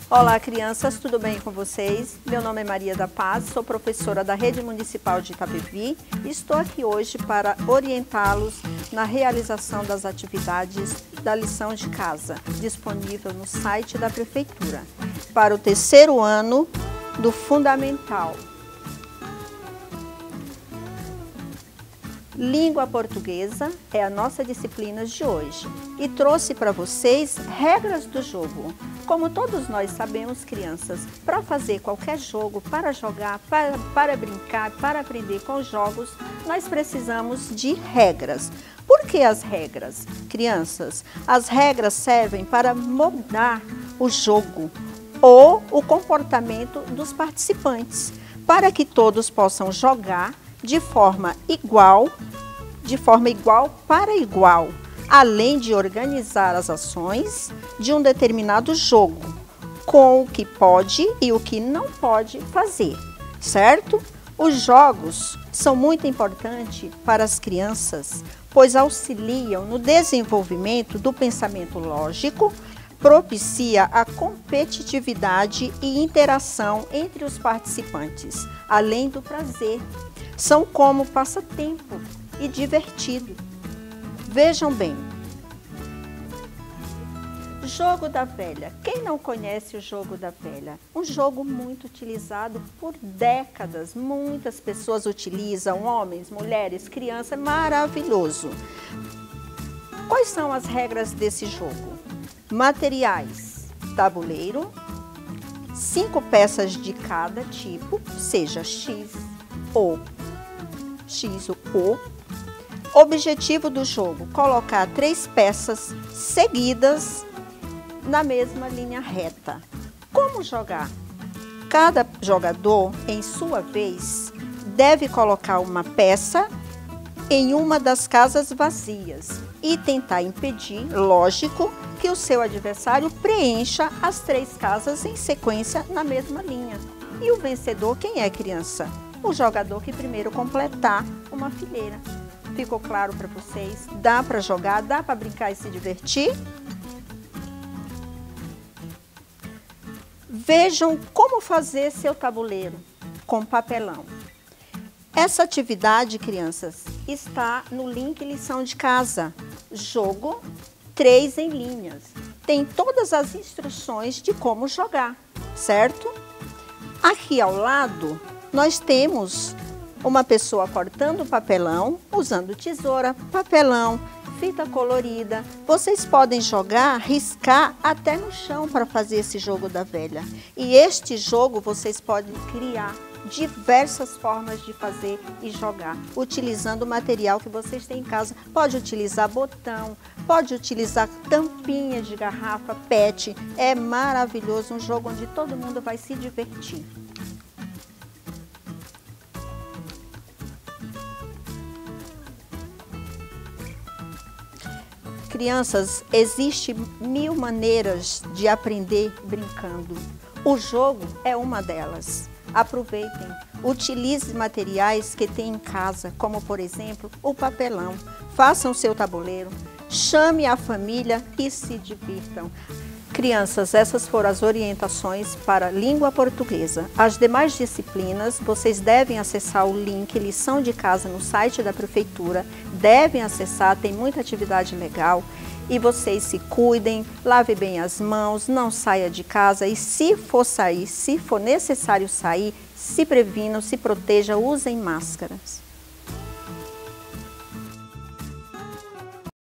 Olá, crianças, tudo bem com vocês? Meu nome é Maria da Paz, sou professora da Rede Municipal de Itapevi e estou aqui hoje para orientá-los na realização das atividades da lição de casa, disponível no site da Prefeitura, para o terceiro ano do Fundamental. Língua portuguesa é a nossa disciplina de hoje e trouxe para vocês regras do jogo. Como todos nós sabemos, crianças, para fazer qualquer jogo, para jogar, para brincar, para aprender com jogos, nós precisamos de regras. Por que as regras? Crianças, as regras servem para moldar o jogo ou o comportamento dos participantes, para que todos possam jogar de forma igual para igual, além de organizar as ações de um determinado jogo, com o que pode e o que não pode fazer, certo? Os jogos são muito importantes para as crianças, pois auxiliam no desenvolvimento do pensamento lógico, propicia a competitividade e interação entre os participantes, além do prazer. São como passatempo e divertido. Vejam bem. Jogo da velha. Quem não conhece o jogo da velha? Um jogo muito utilizado por décadas. Muitas pessoas utilizam, homens, mulheres, crianças. Maravilhoso. Quais são as regras desse jogo? Materiais: tabuleiro, 5 peças de cada tipo, seja X ou O. Objetivo do jogo: colocar 3 peças seguidas na mesma linha reta. Como jogar? Cada jogador, em sua vez, deve colocar uma peça em uma das casas vazias e tentar impedir, lógico, que o seu adversário preencha as 3 casas em sequência na mesma linha. E o vencedor, quem é, criança? O jogador que primeiro completar uma fileira. Ficou claro para vocês? Dá para jogar, dá para brincar e se divertir? Vejam como fazer seu tabuleiro com papelão. Essa atividade, crianças, está no link lição de casa. Jogo 3 em linhas. Tem todas as instruções de como jogar, certo? Aqui ao lado, nós temos uma pessoa cortando papelão, usando tesoura, papelão, fita colorida. Vocês podem jogar, riscar até no chão para fazer esse jogo da velha. E este jogo vocês podem criar diversas formas de fazer e jogar, utilizando o material que vocês têm em casa. Pode utilizar botão, pode utilizar tampinha de garrafa, PET. É maravilhoso, um jogo onde todo mundo vai se divertir. Crianças, existem 1000 maneiras de aprender brincando. O jogo é uma delas. Aproveitem, utilize materiais que tem em casa, como por exemplo o papelão. Façam seu tabuleiro, chame a família e se divirtam. Crianças, essas foram as orientações para a língua portuguesa. As demais disciplinas, vocês devem acessar o link lição de casa no site da Prefeitura. Devem acessar, tem muita atividade legal. E vocês se cuidem, lave bem as mãos, não saia de casa e se for sair, se for necessário sair, se previnam, se protejam, usem máscaras.